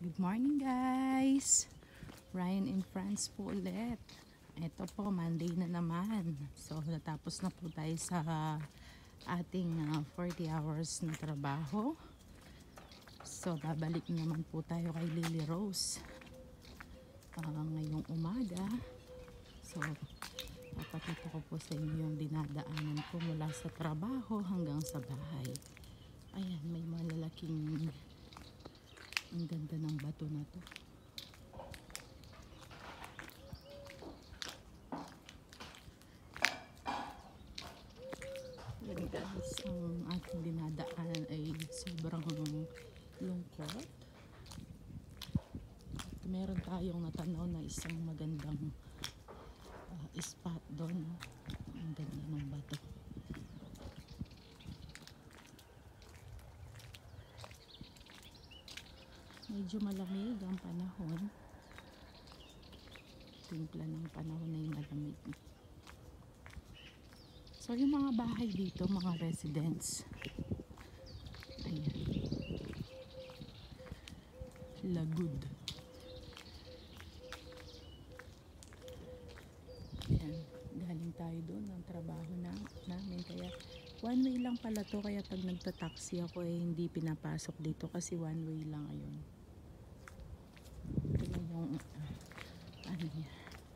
Good morning guys! Ryan in France po ulit. Ito po, Monday na naman. So natapos na po tayo sa ating 40 hours na trabaho. So babalik naman po tayo kay Lily Rose ngayong umaga. So papakita ko po sa inyo yung dinadaanan ko mula sa trabaho hanggang sa bahay. Ayan, may malalaking, ang ganda ng bato na to. Yan guys, ang ating dinadaanan ay sobrang lungkot. At meron tayong natanaw na isang magandang spot doon. Ang ganda ng bato. Medyo malamig ang panahon. Timpla ng panahon ay malamig. So yung mga bahay dito, mga residents, ayan, lagud. Ayan, galing tayo doon ng trabaho namin, kaya one way lang pala to, kaya pag nagta-taxi ako hindi pinapasok dito kasi one way lang. Ayun, ito yung ano niya,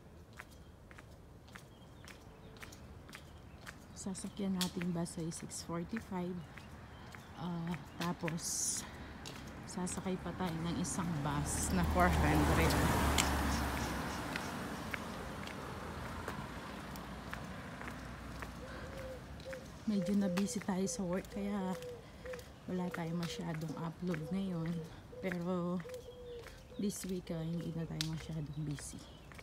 sasakyan nating bus ay 6:45. Tapos sasakay pa tayo ng isang bus na 400. Medyo na busy tayo sa work kaya wala tayo masyadong upload ngayon, pero this week hindi na tayo masyadong busy.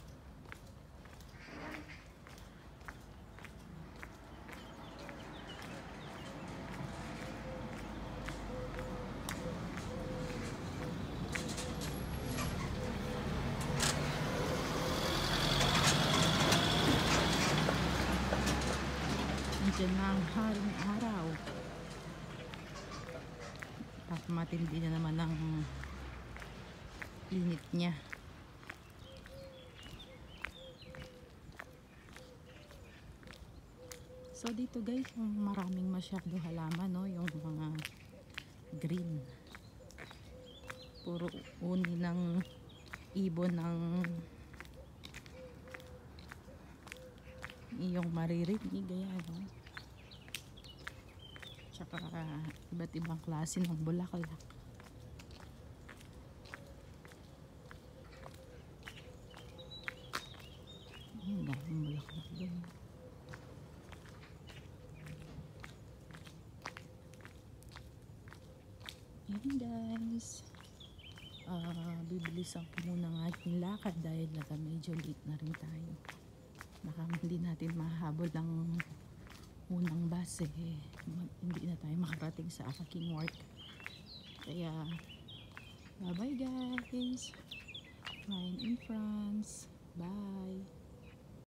Diyan na ang haring araw at matindi na naman ang init niya. So dito guys, yung maraming masyado halaman, no? Yung mga green, puro uni ng ibon ng iyong maririnig, ayan, no? Tsaka iba't ibang klase ng bulaklak. Ang daming bulaklak doon. Yan guys, bibilisan ko muna ang ating lakad dahil medyo late na rin tayo. Baka hindi natin mahabol ang unang bus hindi na tayo makarating sa aking work. Kaya bye bye guys, Ryan in France, bye.